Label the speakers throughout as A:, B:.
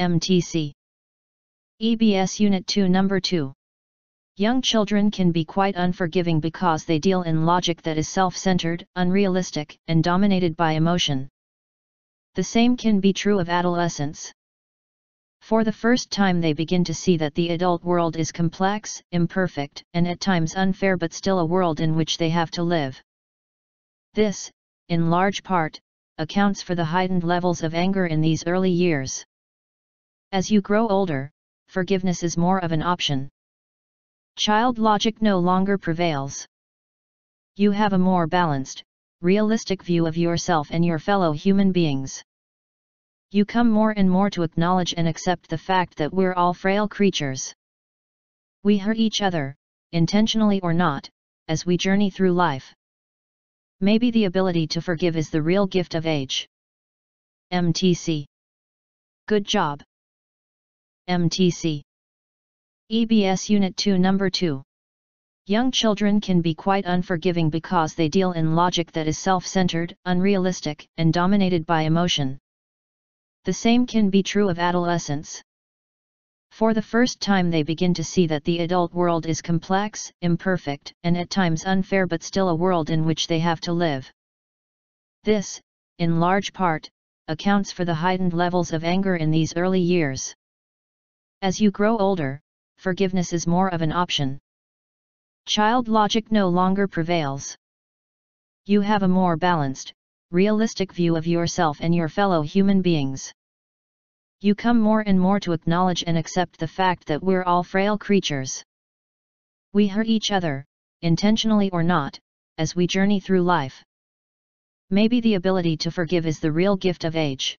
A: MTC. EBS Unit 2 Number 2. Young children can be quite unforgiving because they deal in logic that is self-centered, unrealistic, and dominated by emotion. The same can be true of adolescents. For the first time they begin to see that the adult world is complex, imperfect, and at times unfair, but still a world in which they have to live. This, in large part, accounts for the heightened levels of anger in these early years. As you grow older, forgiveness is more of an option. Child logic no longer prevails. You have a more balanced, realistic view of yourself and your fellow human beings. You come more and more to acknowledge and accept the fact that we're all frail creatures. We hurt each other, intentionally or not, as we journey through life. Maybe the ability to forgive is the real gift of age. MTC. Good job. MTC. EBS Unit 2 Number 2. Young children can be quite unforgiving because they deal in logic that is self-centered, unrealistic, and dominated by emotion. The same can be true of adolescents. For the first time they begin to see that the adult world is complex, imperfect, and at times unfair, but still a world in which they have to live. This, in large part, accounts for the heightened levels of anger in these early years. As you grow older, forgiveness is more of an option. Child logic no longer prevails. You have a more balanced, realistic view of yourself and your fellow human beings. You come more and more to acknowledge and accept the fact that we're all frail creatures. We hurt each other, intentionally or not, as we journey through life. Maybe the ability to forgive is the real gift of age.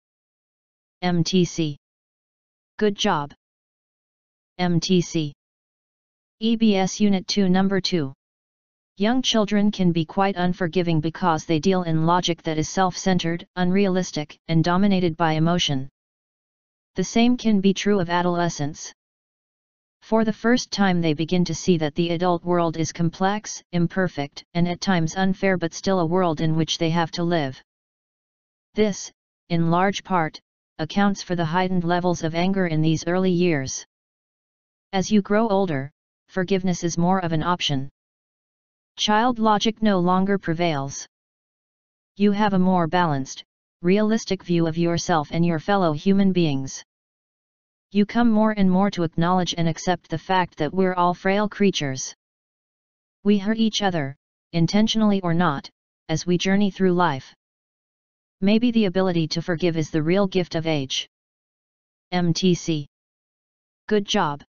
A: MTC. Good job. MTC. EBS Unit 2 Number 2. Young children can be quite unforgiving because they deal in logic that is self-centered, unrealistic, and dominated by emotion. The same can be true of adolescents. For the first time they begin to see that the adult world is complex, imperfect, and at times unfair, but still a world in which they have to live. This, in large part, accounts for the heightened levels of anger in these early years. As you grow older, forgiveness is more of an option. Child logic no longer prevails. You have a more balanced, realistic view of yourself and your fellow human beings. You come more and more to acknowledge and accept the fact that we're all frail creatures. We hurt each other, intentionally or not, as we journey through life. Maybe the ability to forgive is the real gift of age. MTC. Good job.